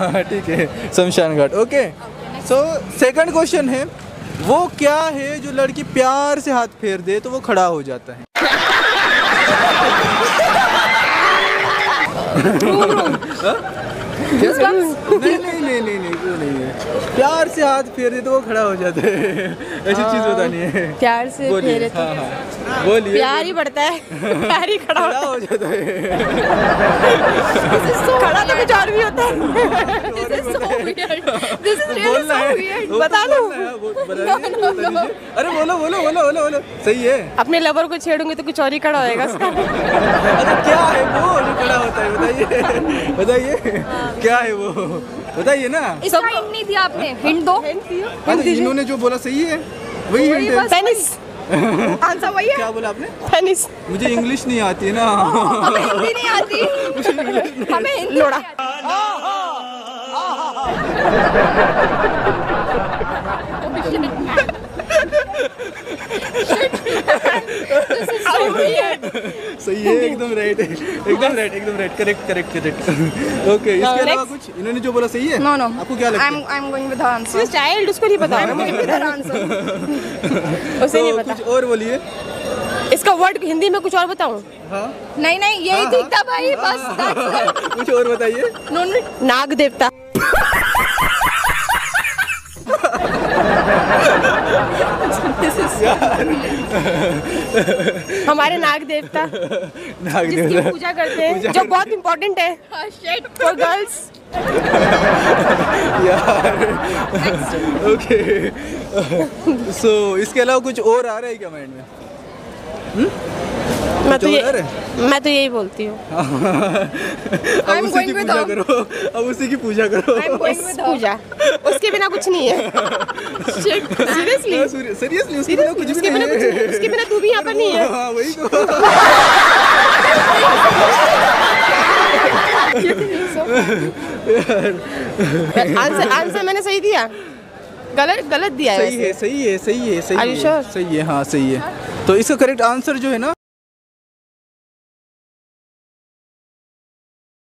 ठीक है, शमशान घाट। ओके, सो सेकंड क्वेश्चन है, वो क्या है जो लड़की प्यार से हाथ फेर दे तो वो खड़ा हो जाता है? नहीं नहीं नहीं नहीं नहीं, वो नहीं है। प्यार से हाथ फेर दे तो वो खड़ा हो जाता है, ऐसी चीज बतानी है। प्यार से फेरे तो बोलिए। प्यार ही बढ़ता है, प्यार ही खड़ा हो जाता है। खड़ा तो कुछ और भी होता है। बता दो। अरे बोलो बोलो बोलो बोलो बोलो, सही है। अपने लवर को छेड़ूंगी तो कुछ और ही खड़ा होएगा उसका। अरे क्या है वो जो खड़ा होता है, बताइए बताइए, क्या है वो बताइए ना। इसका हिंट नहीं दिया आपने, हिंट दो। इन्होंने जो बोला सही है, वही हिंट है। पेनिस आंसर वही है। क्या बोला आपने? पेनिस। मुझे इंग्लिश नहीं आती है ना। हमें हिंदी नहीं आती, हमें हिंदी लोड़ा। सही है, एकदम राइट है, एकदम राइट, एकदम right, correct correct correct. Okay, इसके अलावा कुछ इन्होंने जो बोला सही है? नो नो, आपको क्या लगता है? I am going with the answer. Child, उसको नहीं पता। I am going with the answer. उसे नहीं पता। कुछ और बोलिए। इसका वर्ड हिंदी में कुछ और बताऊं? हाँ नहीं नहीं, यही ठीक था भाई, बस। कुछ और बताइए। नाग देवता। हमारे नाग देवता जिसकी पूजा करते हैं, जो बहुत इम्पोर्टेंट है फॉर गर्ल्स। ओके, सो इसके अलावा कुछ और आ रहा है क्या माइंड में? मैं तो यही बोलती हूँ। अब उसी की पूजा करो, अब उसी की पूजा करो। पूजा, उसके बिना कुछ नहीं है। सीरियसली सीरियसली, उसके बिना कुछ भी नहीं है। उसके बिना तू भी यहाँ पर नहीं है। हाँ वही तो। आंसर मैंने सही दिया, गलत दिया है? सही है, सही है, सही है, सही Are you sure? सही है, हाँ सही है। तो इसका करेक्ट आंसर जो है ना,